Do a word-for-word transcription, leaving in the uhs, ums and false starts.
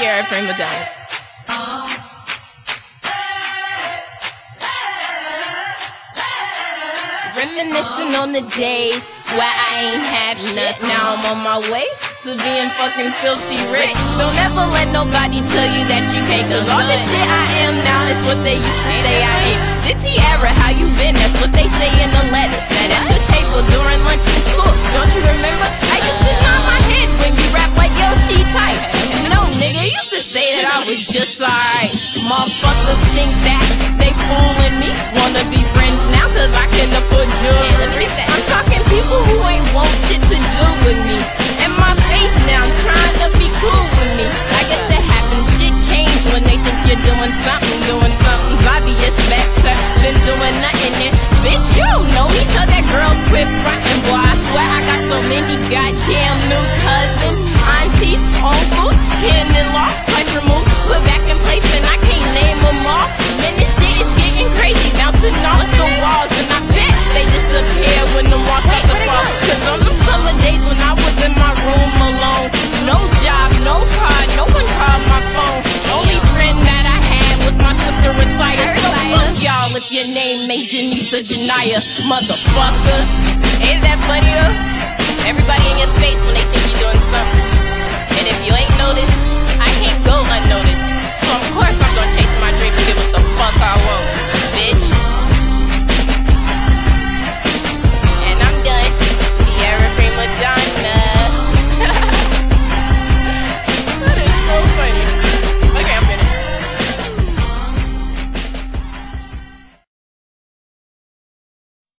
Kiara Prima Donna. Reminiscing on the days where I ain't have shit. Now I'm on my way to being fucking filthy rich. Don't ever let nobody tell you that you can't, cause all the shit I am now is what they used to say I am. The Tiara, how you been? That's what they say in the letter. Sat at your table during lunch in school. Don't you remember? I used to nod my head when you rap like yo, she tight. No, nigga, you used to say that I was just alright. Motherfuckers think that they fooling me. Wanna be friends now cause I can afford jewelry. I'm talking people who ain't want shit to do with me. And my face now trying to be cool with me. I guess that happens, shit change when they think you're doing something. Doing something's obvious better than doing nothing. And bitch, you don't know each other, girl, quit frontin'. Boy, I swear I got so many goddamn new cousins, aunties, uncles, kin-in-law, twice removed, put back in place, and I can't name them all. Man, this shit is getting crazy, bouncing off the walls, and I bet they disappear when the walls start to fall. Cause on them summer days when I was in my room alone, no job, no car, no one called my phone. Only friend that I had was my sister Resiah. So fuck y'all if your name ain't Janisa Janaya, motherfucker. Ain't that funny though? Everybody in your face when they think you're doing something. And if you ain't noticed, I can't go unnoticed. So of course I'm gonna chase my dream and get what the fuck I want, bitch.